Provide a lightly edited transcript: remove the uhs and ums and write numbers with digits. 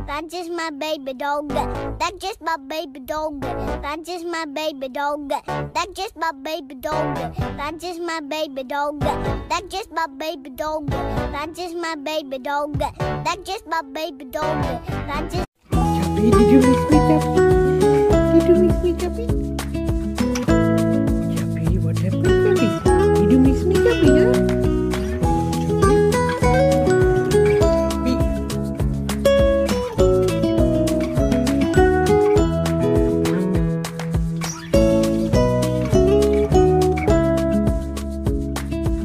That's just my baby dog. That's just my baby dog. That's just my baby dog. That's just my baby dog. That's just my baby dog. That's just my baby dog. That's just my baby dog. That's just my baby dog. That's just. Baby,